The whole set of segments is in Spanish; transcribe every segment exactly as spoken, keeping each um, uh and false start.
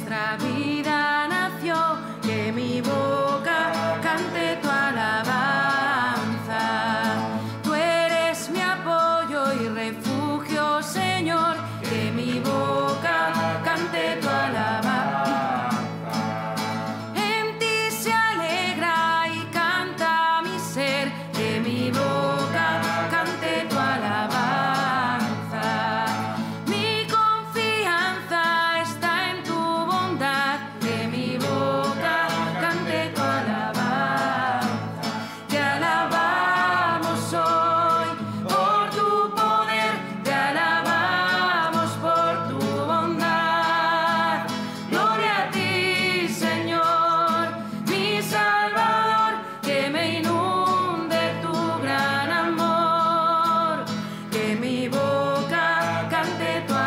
nuestra vida nació, que mi boca cante tu alabanza. Tú eres mi apoyo y refugio, Señor, que mi boca cante tu alabanza. En ti se alegra y canta mi ser, que mi boca cante tu alabanza. Mi confianza está en tu bondad, que mi boca cante tu alabanza. Te alabamos hoy por tu poder, te alabamos por tu bondad. Gloria a ti, Señor, mi Salvador, que me inunde tu gran amor, que mi boca cante tu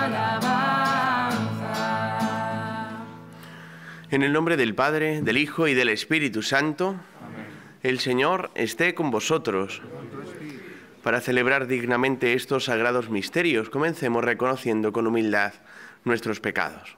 alabanza. En el nombre del Padre, del Hijo y del Espíritu Santo, el Señor esté con vosotros. Para celebrar dignamente estos sagrados misterios, comencemos reconociendo con humildad nuestros pecados.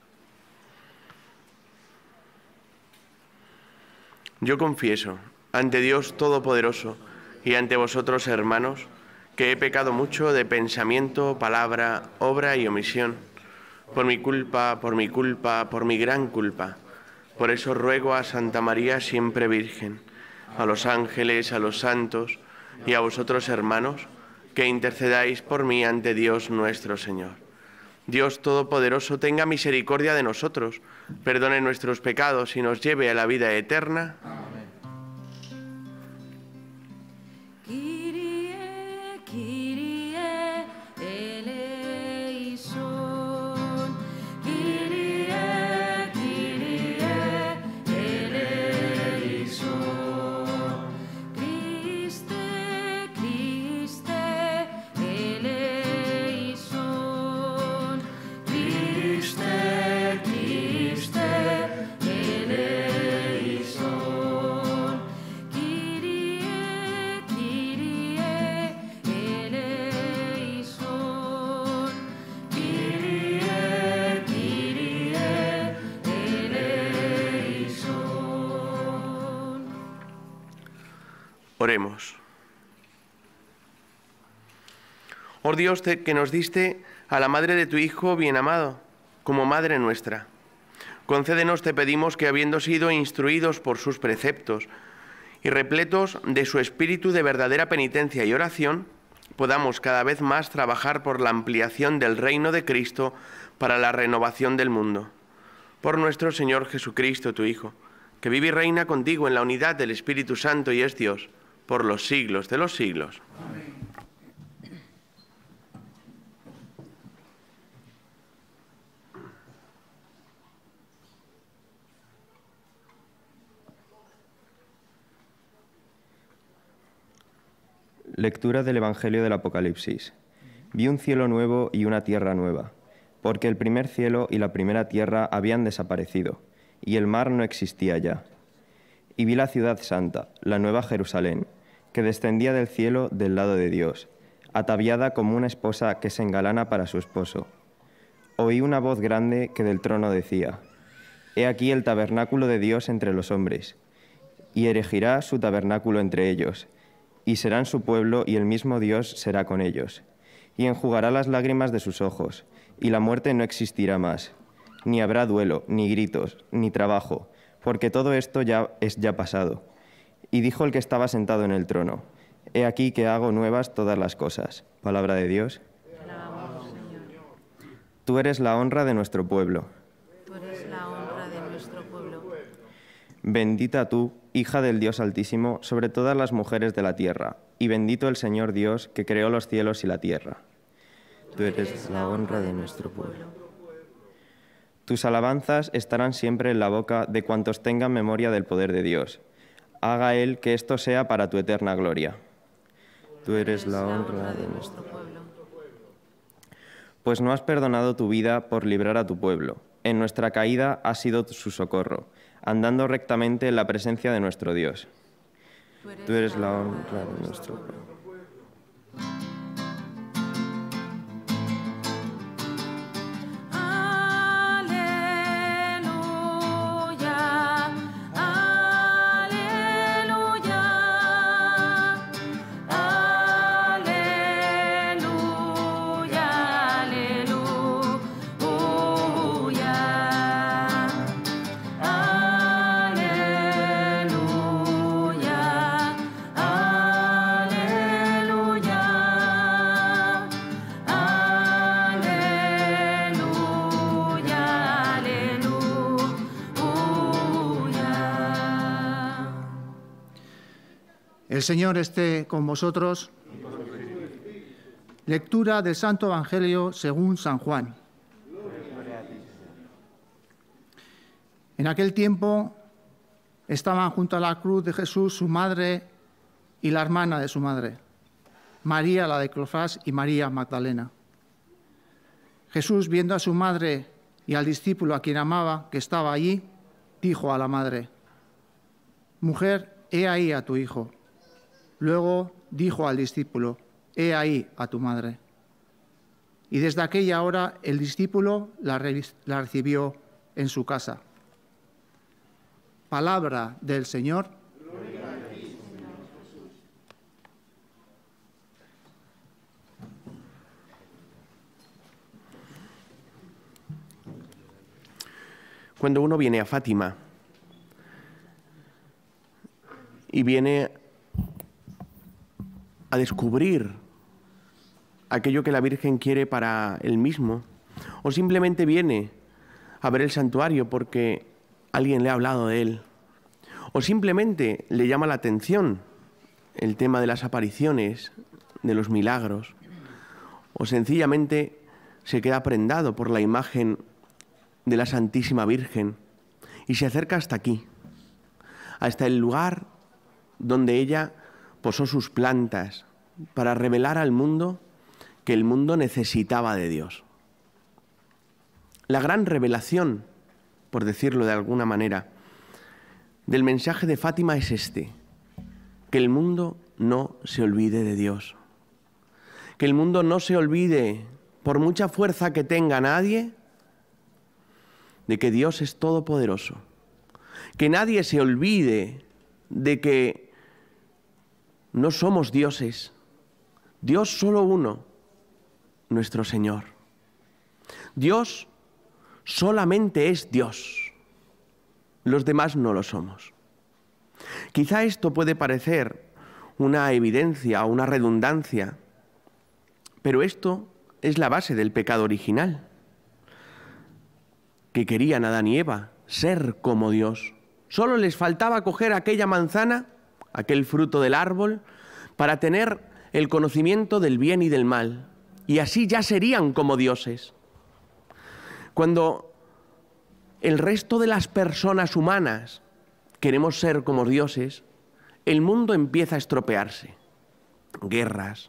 Yo confieso ante Dios Todopoderoso y ante vosotros, hermanos, que he pecado mucho de pensamiento, palabra, obra y omisión, por mi culpa, por mi culpa, por mi gran culpa. Por eso ruego a Santa María siempre Virgen, a los ángeles, a los santos y a vosotros, hermanos, que intercedáis por mí ante Dios nuestro Señor. Dios Todopoderoso tenga misericordia de nosotros, perdone nuestros pecados y nos lleve a la vida eterna. Kyrie, Kyrie, eleison. Kyrie, Kyrie, eleison. Christe, Christe, eleison. Christe, Christe, eleison. Kyrie, Kyrie, eleison. Kyrie, Kyrie, eleison. Oremos. Oh Dios, te- que nos diste a la madre de tu Hijo bien amado, como madre nuestra. Concédenos, te pedimos, que habiendo sido instruidos por sus preceptos y repletos de su espíritu de verdadera penitencia y oración, podamos cada vez más trabajar por la ampliación del reino de Cristo para la renovación del mundo. Por nuestro Señor Jesucristo, tu Hijo, que vive y reina contigo en la unidad del Espíritu Santo y es Dios, por los siglos de los siglos. Lectura del Evangelio del Apocalipsis. Vi un cielo nuevo y una tierra nueva, porque el primer cielo y la primera tierra habían desaparecido, y el mar no existía ya. Y vi la ciudad santa, la nueva Jerusalén, que descendía del cielo del lado de Dios, ataviada como una esposa que se engalana para su esposo. Oí una voz grande que del trono decía: He aquí el tabernáculo de Dios entre los hombres, y erigirá su tabernáculo entre ellos, y serán su pueblo, y el mismo Dios será con ellos. Y enjugará las lágrimas de sus ojos, y la muerte no existirá más. Ni habrá duelo, ni gritos, ni trabajo, porque todo esto ya es ya pasado. Y dijo el que estaba sentado en el trono: He aquí que hago nuevas todas las cosas. Palabra de Dios. Tú eres la honra de nuestro pueblo. Tú eres la honra de nuestro pueblo. Bendita tú, hija del Dios Altísimo, sobre todas las mujeres de la tierra, y bendito el Señor Dios, que creó los cielos y la tierra. Tú eres la honra de nuestro pueblo. Tus alabanzas estarán siempre en la boca de cuantos tengan memoria del poder de Dios. Haga Él que esto sea para tu eterna gloria. Tú eres la honra de nuestro pueblo. Pues no has perdonado tu vida por librar a tu pueblo. En nuestra caída has sido su socorro, andando rectamente en la presencia de nuestro Dios. Tú eres la honra de nuestro pueblo. Aleluya, El Señor esté con vosotros. Lectura del Santo Evangelio según San Juan. En aquel tiempo estaban junto a la cruz de Jesús su madre y la hermana de su madre, María la de Cleofás y María Magdalena. Jesús, viendo a su madre y al discípulo a quien amaba, que estaba allí, dijo a la madre: «Mujer, he ahí a tu hijo». Luego dijo al discípulo: «He ahí a tu madre». Y desde aquella hora el discípulo la, re la recibió en su casa. Palabra del Señor. Gloria a ti, Señor Jesús. Cuando uno viene a Fátima y viene a descubrir aquello que la Virgen quiere para él mismo, o simplemente viene a ver el santuario porque alguien le ha hablado de él, o simplemente le llama la atención el tema de las apariciones, de los milagros, o sencillamente se queda prendado por la imagen de la Santísima Virgen y se acerca hasta aquí, hasta el lugar donde ella posó sus plantas para revelar al mundo que el mundo necesitaba de Dios. La gran revelación, por decirlo de alguna manera, del mensaje de Fátima es este: que el mundo no se olvide de Dios, que el mundo no se olvide, por mucha fuerza que tenga nadie, de que Dios es todopoderoso, que nadie se olvide de que no somos dioses, Dios solo uno, nuestro Señor. Dios solamente es Dios, los demás no lo somos. Quizá esto puede parecer una evidencia o una redundancia, pero esto es la base del pecado original, que querían Adán y Eva, ser como Dios. Solo les faltaba coger aquella manzana, aquel fruto del árbol, para tener el conocimiento del bien y del mal, y así ya serían como dioses. Cuando el resto de las personas humanas queremos ser como dioses, el mundo empieza a estropearse. Guerras,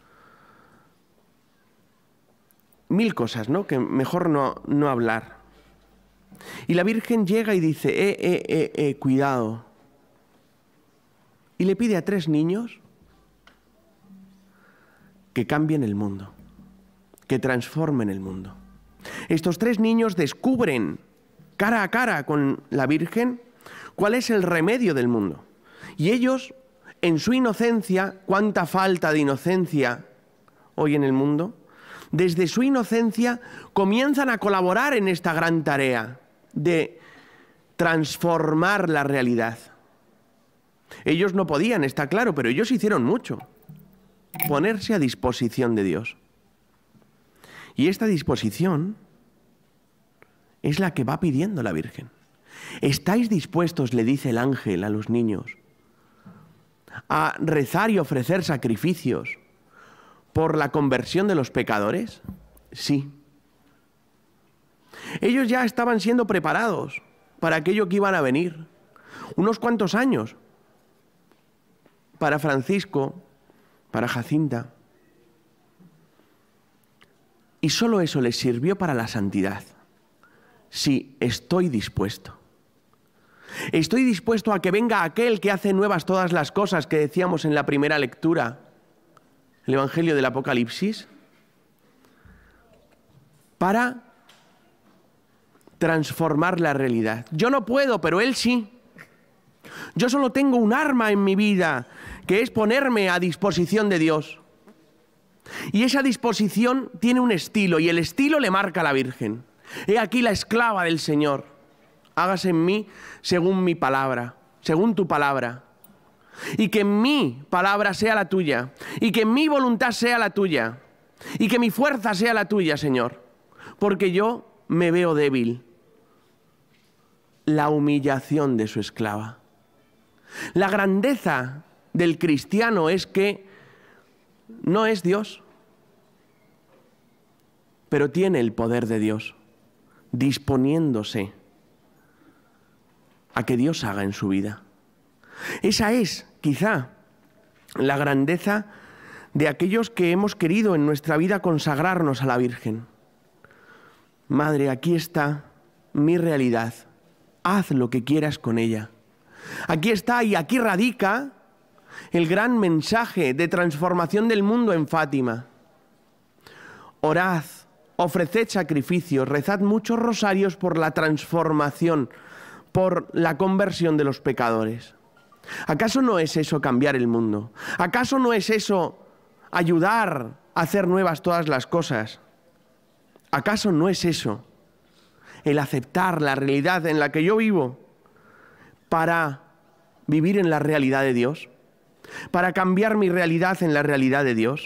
mil cosas, ¿no?, que mejor no, no hablar. Y la Virgen llega y dice, eh, eh, eh, eh, cuidado. Y le pide a tres niños que cambien el mundo, que transformen el mundo. Estos tres niños descubren cara a cara con la Virgen cuál es el remedio del mundo. Y ellos, en su inocencia, cuánta falta de inocencia hoy en el mundo, desde su inocencia comienzan a colaborar en esta gran tarea de transformar la realidad. Ellos no podían, está claro, pero ellos hicieron mucho. Ponerse a disposición de Dios. Y esta disposición es la que va pidiendo la Virgen. ¿Estáis dispuestos, le dice el ángel a los niños, a rezar y ofrecer sacrificios por la conversión de los pecadores? Sí. Ellos ya estaban siendo preparados para aquello que iban a venir. Unos cuantos años. Para Francisco, para Jacinta. Y solo eso les sirvió para la santidad. Sí, estoy dispuesto. Estoy dispuesto a que venga aquel que hace nuevas todas las cosas que decíamos en la primera lectura, el Evangelio del Apocalipsis, para transformar la realidad. Yo no puedo, pero Él sí. Yo solo tengo un arma en mi vida, que es ponerme a disposición de Dios. Y esa disposición tiene un estilo, y el estilo le marca a la Virgen. He aquí la esclava del Señor. Hágase en mí según mi palabra, según tu palabra. Y que mi palabra sea la tuya, y que mi voluntad sea la tuya, y que mi fuerza sea la tuya, Señor. Porque yo me veo débil. La humillación de su esclava. La grandeza del cristiano es que no es Dios, pero tiene el poder de Dios, disponiéndose a que Dios haga en su vida. Esa es, quizá, la grandeza de aquellos que hemos querido en nuestra vida consagrarnos a la Virgen. Madre, aquí está mi realidad, haz lo que quieras con ella. Aquí está y aquí radica el gran mensaje de transformación del mundo en Fátima. Orad, ofreced sacrificios, rezad muchos rosarios por la transformación, por la conversión de los pecadores. ¿Acaso no es eso cambiar el mundo? ¿Acaso no es eso ayudar a hacer nuevas todas las cosas? ¿Acaso no es eso el aceptar la realidad en la que yo vivo para vivir en la realidad de Dios? ¿Para cambiar mi realidad en la realidad de Dios?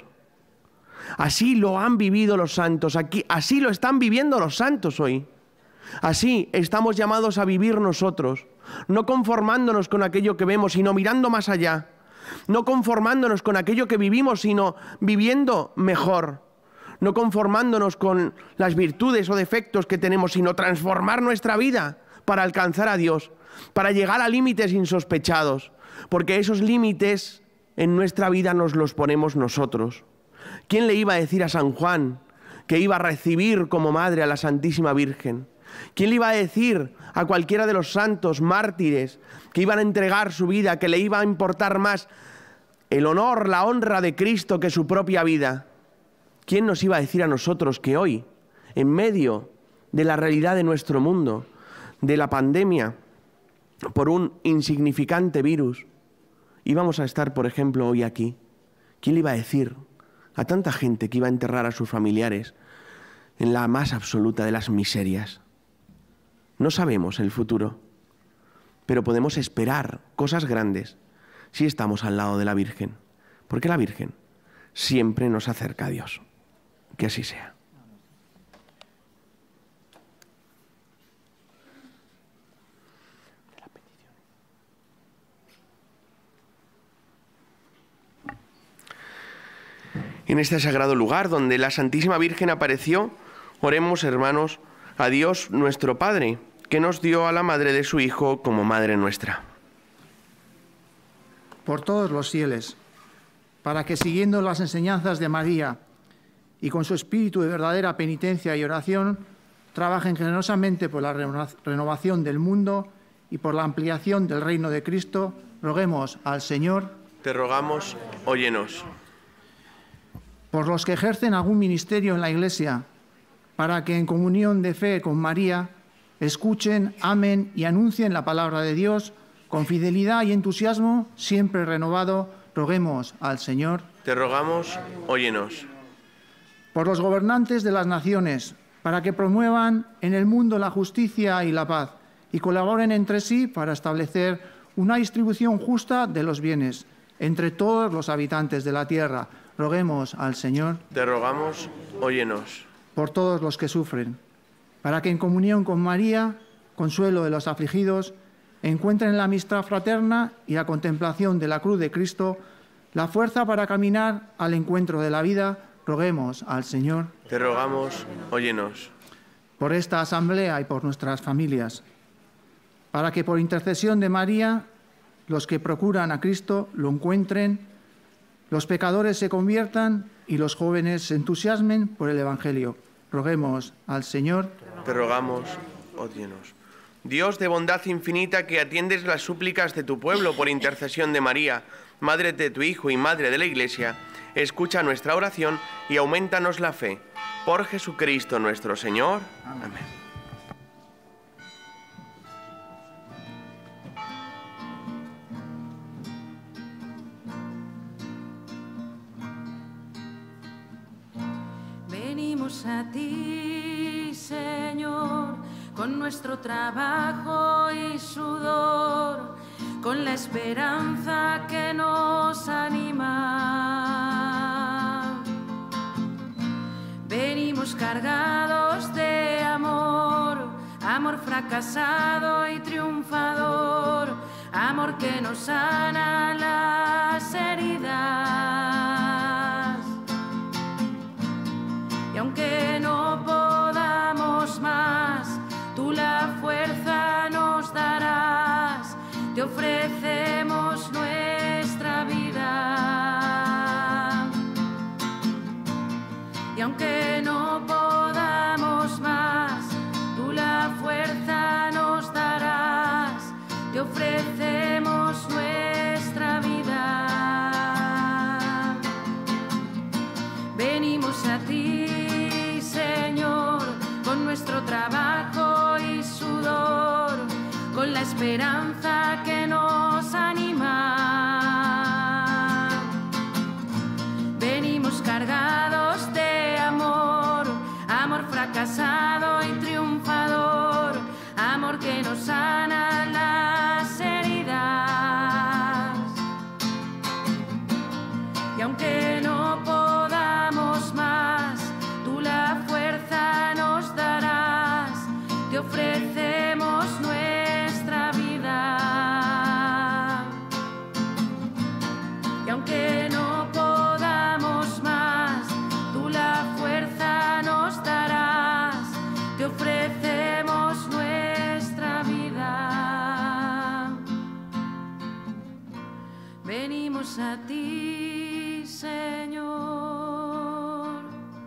Así lo han vivido los santos, aquí, así lo están viviendo los santos hoy. Así estamos llamados a vivir nosotros, no conformándonos con aquello que vemos, sino mirando más allá. No conformándonos con aquello que vivimos, sino viviendo mejor. No conformándonos con las virtudes o defectos que tenemos, sino transformar nuestra vida para alcanzar a Dios, para llegar a límites insospechados, porque esos límites en nuestra vida nos los ponemos nosotros. ¿Quién le iba a decir a San Juan que iba a recibir como madre a la Santísima Virgen? ¿Quién le iba a decir a cualquiera de los santos mártires que iban a entregar su vida, que le iba a importar más el honor, la honra de Cristo que su propia vida? ¿Quién nos iba a decir a nosotros que hoy, en medio de la realidad de nuestro mundo, de la pandemia, por un insignificante virus, íbamos a estar, por ejemplo, hoy aquí? ¿Quién le iba a decir a tanta gente que iba a enterrar a sus familiares en la más absoluta de las miserias? No sabemos el futuro, pero podemos esperar cosas grandes si estamos al lado de la Virgen, porque la Virgen siempre nos acerca a Dios. Que así sea. En este sagrado lugar donde la Santísima Virgen apareció, oremos, hermanos, a Dios nuestro Padre, que nos dio a la madre de su Hijo como madre nuestra. Por todos los fieles, para que siguiendo las enseñanzas de María y con su espíritu de verdadera penitencia y oración, trabajen generosamente por la renovación del mundo y por la ampliación del reino de Cristo, roguemos al Señor. Te rogamos, óyenos. Por los que ejercen algún ministerio en la Iglesia, para que en comunión de fe con María escuchen, amen y anuncien la palabra de Dios con fidelidad y entusiasmo siempre renovado, roguemos al Señor. Te rogamos, óyenos. Por los gobernantes de las naciones, para que promuevan en el mundo la justicia y la paz y colaboren entre sí para establecer una distribución justa de los bienes entre todos los habitantes de la tierra, roguemos al Señor. Te rogamos, óyenos. Por todos los que sufren, para que en comunión con María, consuelo de los afligidos, encuentren en la amistad fraterna y la contemplación de la cruz de Cristo la fuerza para caminar al encuentro de la vida, roguemos al Señor. Te rogamos, óyenos. Por esta asamblea y por nuestras familias, para que por intercesión de María, los que procuran a Cristo lo encuentren, los pecadores se conviertan y los jóvenes se entusiasmen por el Evangelio. Roguemos al Señor. Te rogamos, óyenos. Dios de bondad infinita, que atiendes las súplicas de tu pueblo por intercesión de María, Madre de tu Hijo y Madre de la Iglesia, escucha nuestra oración y aumentanos la fe. Por Jesucristo nuestro Señor. Amén. Venimos a ti, Señor, con nuestro trabajo y sudor, con la esperanza que nos anima. Venimos cargados de amor, amor fracasado y triunfador, amor que nos sana las heridas. Y aunque no podamos más, tú la fuerza nos darás, te ofrecemos nuestra vida. Y aunque no podamos más, tú la fuerza nos darás, te ofrecemos nuestra vida. Venimos a ti, Señor, con nuestro trabajo y sudor, con la esperanza que nos anima. Venimos cargados de amor, amor fracasado y triunfador, amor que nos sana las heridas. Y aunque no podamos más, tú la fuerza nos darás, te ofrecemos nuestra vida. Y aunque no podamos más, tú la fuerza nos darás, te ofrecemos nuestra vida. Venimos a ti, Señor.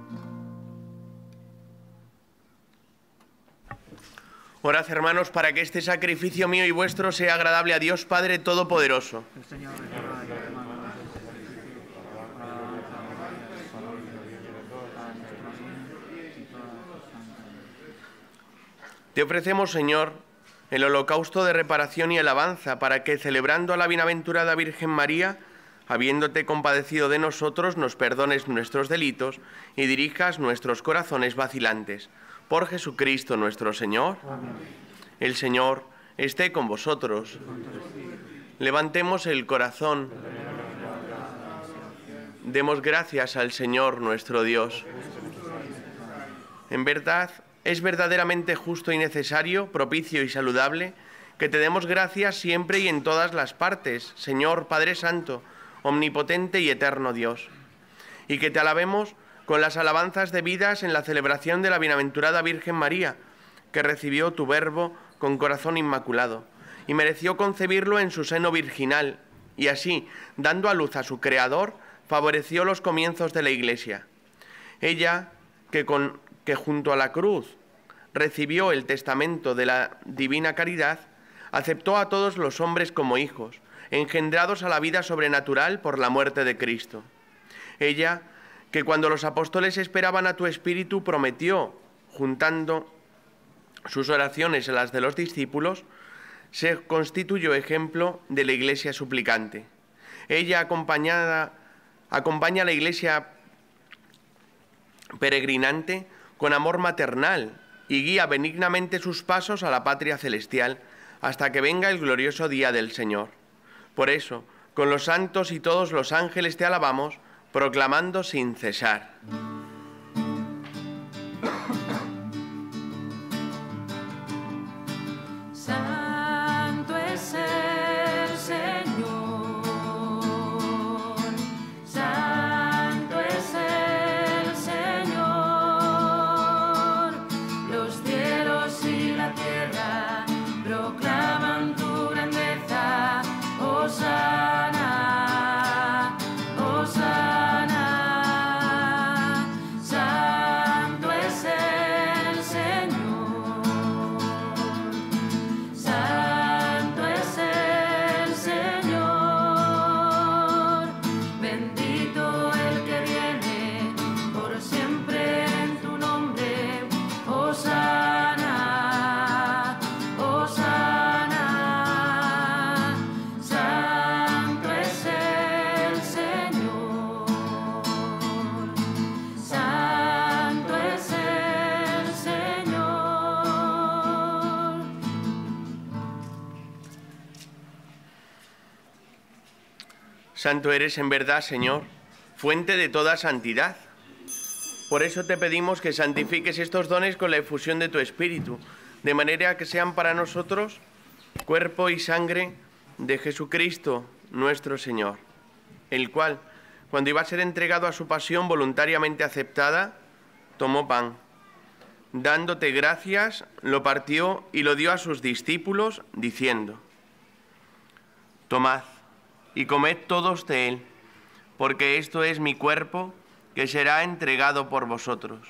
Orad, hermanos, para que este sacrificio mío y vuestro sea agradable a Dios Padre Todopoderoso. El Señor reciba y hermano de este sacrificio para la alabanza de Dios, para la gloria de Dios, para nuestro bien y toda su santa. Te ofrecemos, Señor, el holocausto de reparación y alabanza, para que, celebrando a la bienaventurada Virgen María, habiéndote compadecido de nosotros, nos perdones nuestros delitos y dirijas nuestros corazones vacilantes. Por Jesucristo nuestro Señor. Amén. El Señor esté con vosotros. Levantemos el corazón. Demos gracias al Señor nuestro Dios. En verdad, es verdaderamente justo y necesario, propicio y saludable, que te demos gracias siempre y en todas las partes, Señor Padre Santo, omnipotente y eterno Dios, y que te alabemos con las alabanzas debidas en la celebración de la bienaventurada Virgen María, que recibió tu Verbo con corazón inmaculado, y mereció concebirlo en su seno virginal, y así, dando a luz a su Creador, favoreció los comienzos de la Iglesia. Ella, que, con, que junto a la cruz recibió el testamento de la divina caridad, aceptó a todos los hombres como hijos, engendrados a la vida sobrenatural por la muerte de Cristo. Ella, que cuando los apóstoles esperaban a tu Espíritu, prometió, juntando sus oraciones a las de los discípulos, se constituyó ejemplo de la Iglesia suplicante. Ella, acompañada, acompaña a la Iglesia peregrinante con amor maternal y guía benignamente sus pasos a la patria celestial hasta que venga el glorioso día del Señor. Por eso, con los santos y todos los ángeles te alabamos, proclamando sin cesar. Santo es el Señor, santo es el Señor, los cielos y la tierra proclaman tu grandeza, Hosana, Hosana. Santo eres en verdad, Señor, fuente de toda santidad. Por eso te pedimos que santifiques estos dones con la efusión de tu Espíritu, de manera que sean para nosotros cuerpo y sangre de Jesucristo nuestro Señor, el cual, cuando iba a ser entregado a su pasión voluntariamente aceptada, tomó pan. Dándote gracias, lo partió y lo dio a sus discípulos, diciendo: Tomad y comed todos de él, porque esto es mi cuerpo, que será entregado por vosotros.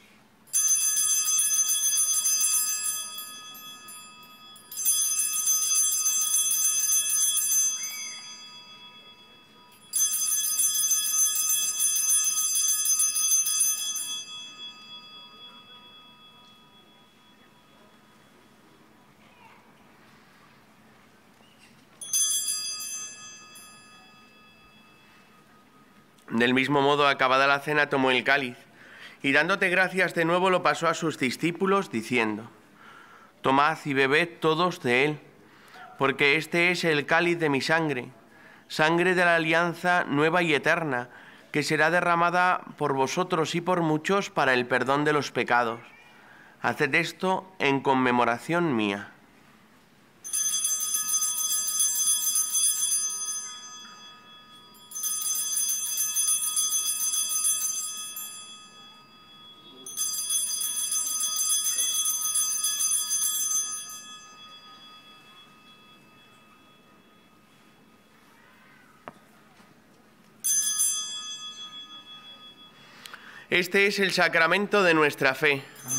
Del mismo modo, acabada la cena, tomó el cáliz, y dándote gracias de nuevo lo pasó a sus discípulos, diciendo: Tomad y bebed todos de él, porque este es el cáliz de mi sangre, sangre de la alianza nueva y eterna, que será derramada por vosotros y por muchos para el perdón de los pecados. Haced esto en conmemoración mía. Este es el sacramento de nuestra fe.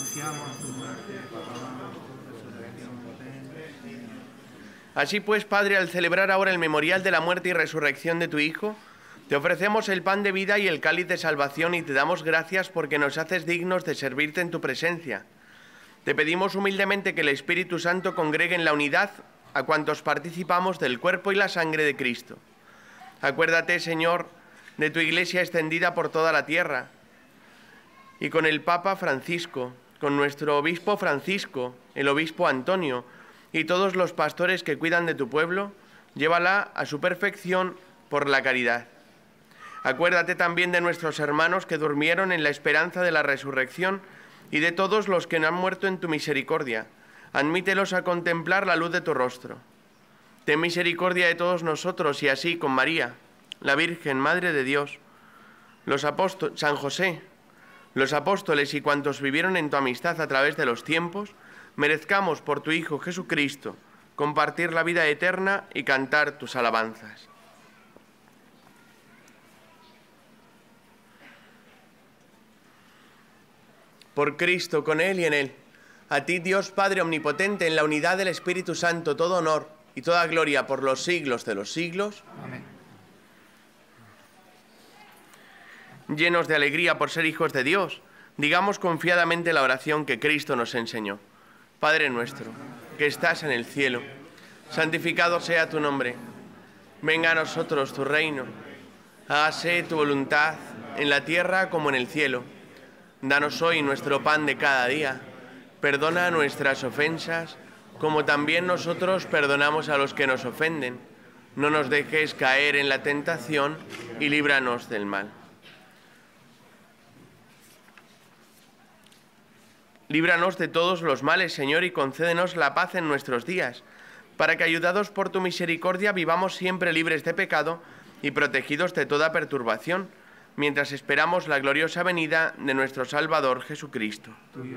Así pues, Padre, al celebrar ahora el memorial de la muerte y resurrección de tu Hijo, te ofrecemos el pan de vida y el cáliz de salvación y te damos gracias porque nos haces dignos de servirte en tu presencia. Te pedimos humildemente que el Espíritu Santo congregue en la unidad a cuantos participamos del cuerpo y la sangre de Cristo. Acuérdate, Señor, de tu Iglesia extendida por toda la tierra, y con el Papa Francisco, con nuestro obispo Francisco, el obispo Antonio, y todos los pastores que cuidan de tu pueblo, llévala a su perfección por la caridad. Acuérdate también de nuestros hermanos que durmieron en la esperanza de la resurrección y de todos los que no han muerto en tu misericordia. Admítelos a contemplar la luz de tu rostro. Ten misericordia de todos nosotros y así con María, la Virgen, Madre de Dios, los apóstoles, San José, los apóstoles y cuantos vivieron en tu amistad a través de los tiempos, merezcamos por tu Hijo Jesucristo compartir la vida eterna y cantar tus alabanzas. Por Cristo, con Él y en Él, a ti, Dios Padre Omnipotente, en la unidad del Espíritu Santo, todo honor y toda gloria por los siglos de los siglos. Amén. Llenos de alegría por ser hijos de Dios, digamos confiadamente la oración que Cristo nos enseñó. Padre nuestro, que estás en el cielo, santificado sea tu nombre. Venga a nosotros tu reino. Hágase tu voluntad en la tierra como en el cielo. Danos hoy nuestro pan de cada día. Perdona nuestras ofensas, como también nosotros perdonamos a los que nos ofenden. No nos dejes caer en la tentación y líbranos del mal. Líbranos de todos los males, Señor, y concédenos la paz en nuestros días, para que, ayudados por tu misericordia, vivamos siempre libres de pecado y protegidos de toda perturbación, mientras esperamos la gloriosa venida de nuestro Salvador Jesucristo.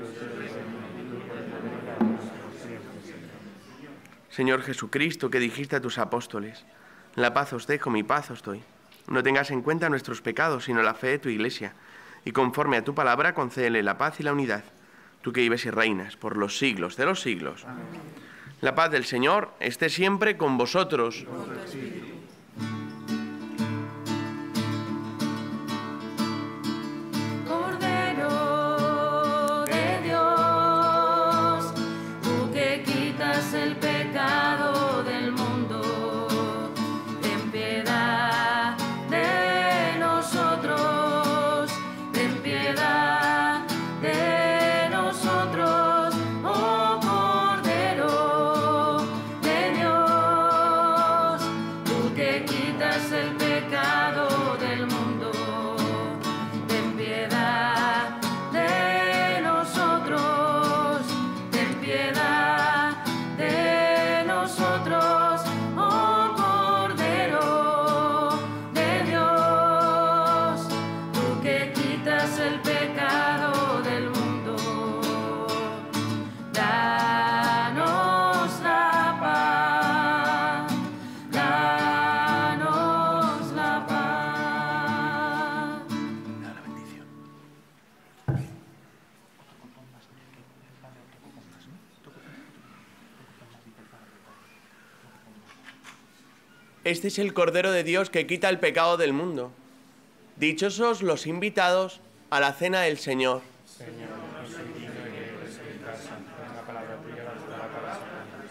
Señor Jesucristo, que dijiste a tus apóstoles: la paz os dejo, mi paz os doy. No tengas en cuenta nuestros pecados, sino la fe de tu Iglesia, y conforme a tu palabra concédele la paz y la unidad. Tú que vives y reinas por los siglos de los siglos. Amén. La paz del Señor esté siempre con vosotros. Cordero de Dios, tú que quitas el pecado del mundo, ten piedad de nosotros, ten piedad de nosotros, oh Cordero de Dios, tú Este es el Cordero de Dios que quita el pecado del mundo. Dichosos los invitados a la cena del Señor. Señor, no soy digno de que entres en mi casa, pero una palabra tuya bastará para sanarme.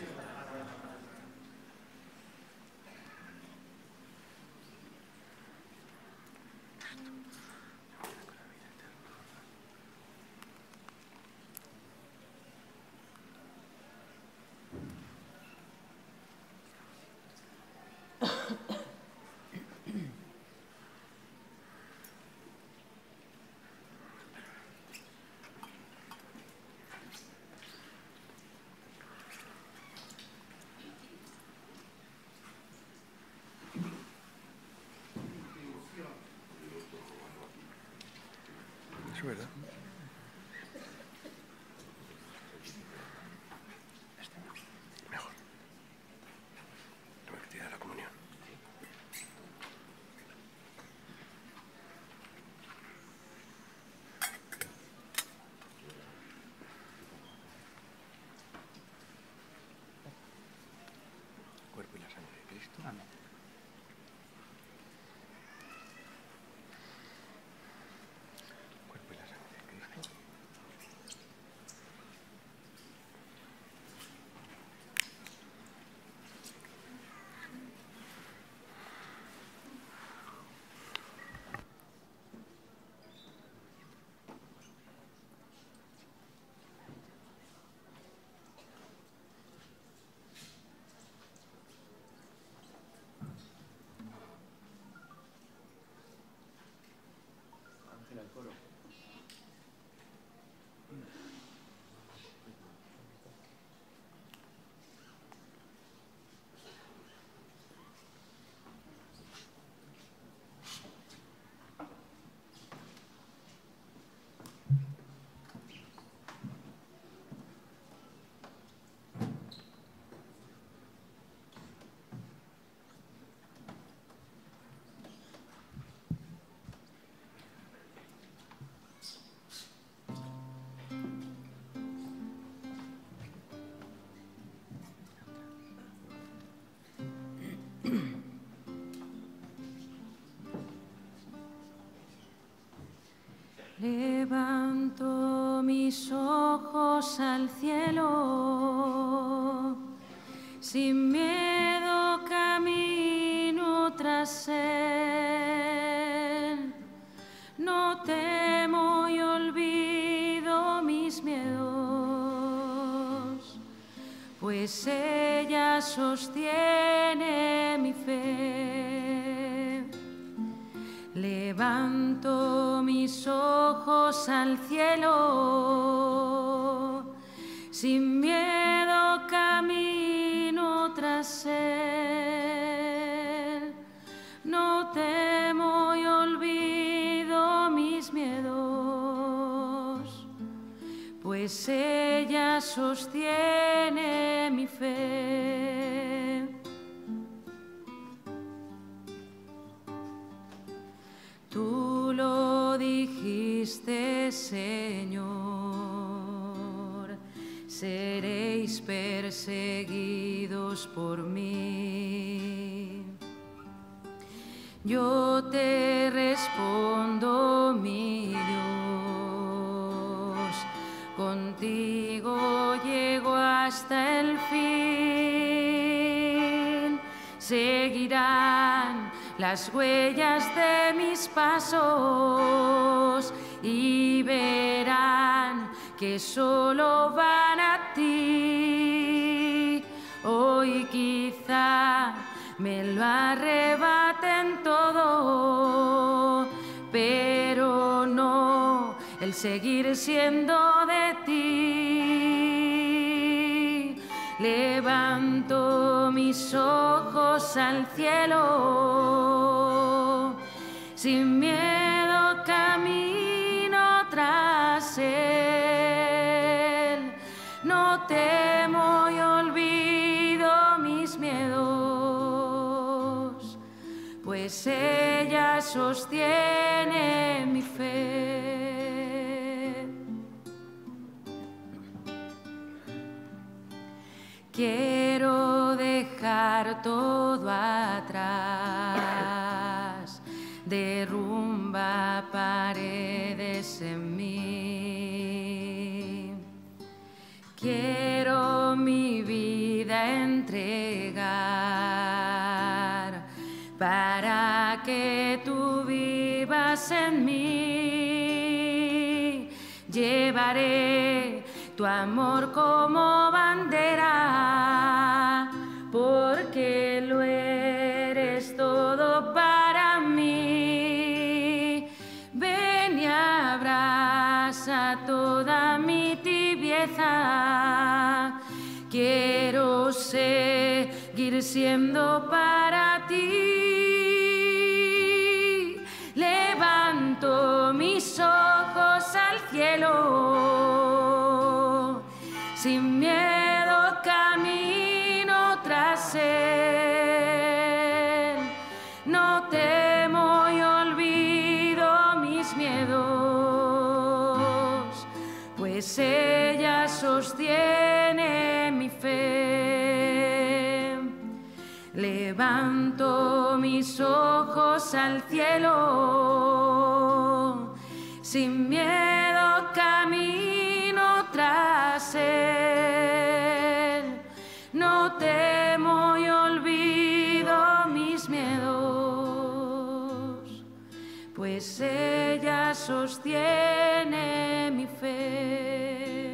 Es verdad. Mejor. No me retira la comunión. El cuerpo y la sangre de Cristo. Amén. Cuerpo y la sangre de Cristo. Levanto mis ojos al cielo, sin miedo camino tras él. No temo y olvido mis miedos, pues ella sostiene mi fe. Levanto mis ojos al cielo, sin miedo camino tras él. No temo y olvido mis miedos, pues ella sostiene mi fe. Tú lo dijiste, Señor, seréis perseguidos por mí. Yo te respondo, mi Dios, contigo llego hasta el fin. Seguirán las huellas de mis pasos y verán que solo van a ti. Hoy quizá me lo arrebaten todo, pero no el seguir siendo de ti. Levanto mis ojos al cielo, sin miedo camino tras él. No temo y olvido mis miedos, pues ella sostiene mi fe. Quiero dejar dejar todo atrás, derrumba paredes en mí. Quiero mi vida entregar para que tú vivas en mí. Llevaré tu amor como bandera, porque lo eres todo para mí. Ven y abraza toda mi tibieza. Quiero seguir siendo para ti. Levanto mis ojos al cielo, sin miedo camino tras él. No temo y olvido mis miedos, pues ella sostiene mi fe. Levanto mis ojos al cielo, sin miedo camino tras él. No temo y olvido mis miedos, pues ella sostiene mi fe.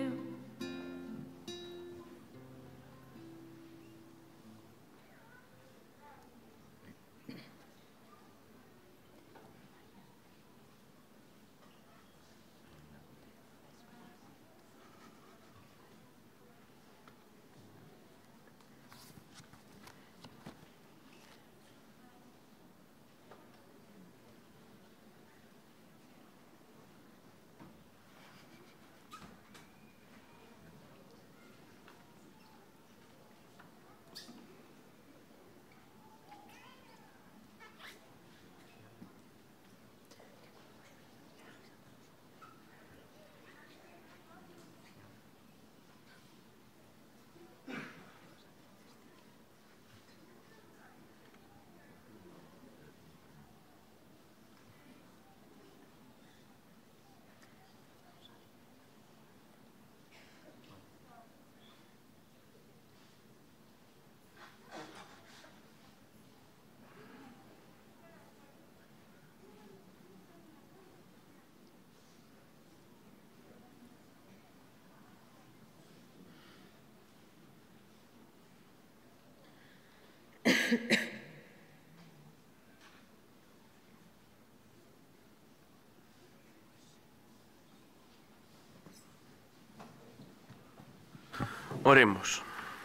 Oremos.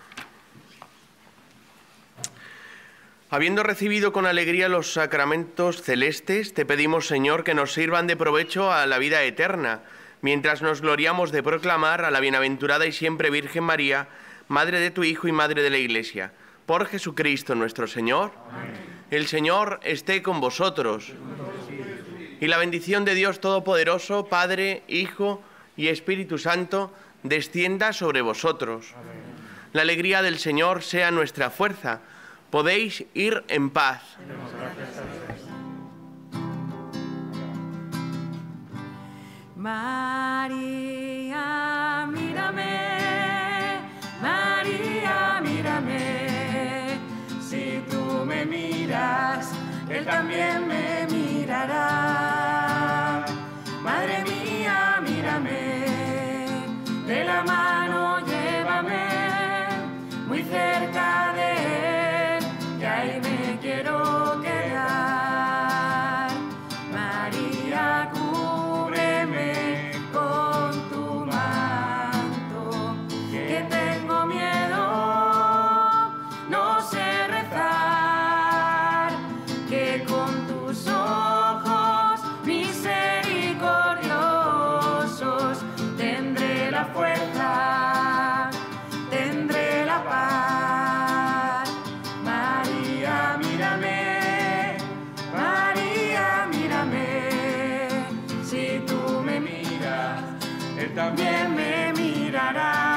Habiendo recibido con alegría los sacramentos celestes, te pedimos, Señor, que nos sirvan de provecho a la vida eterna, mientras nos gloriamos de proclamar a la bienaventurada y siempre Virgen María, Madre de tu Hijo y Madre de la Iglesia. Por Jesucristo nuestro Señor. Amén. El Señor esté con vosotros. Y la bendición de Dios Todopoderoso, Padre, Hijo y Espíritu Santo, descienda sobre vosotros. Amén. La alegría del Señor sea nuestra fuerza. Podéis ir en paz. María, mírame, María, mírame. Si tú me miras, Él también me mirará. Madre mía, mírame, de la mano llévame muy cerca de Él, y ahí me quiero quedar. María, cúbreme con tu manto, que tengo miedo, no sé rezar, que con tus ojos misericordiosos tendré la fuerza, tendré la paz. María, mírame, María, mírame, si tú me miras, Él también me mirará.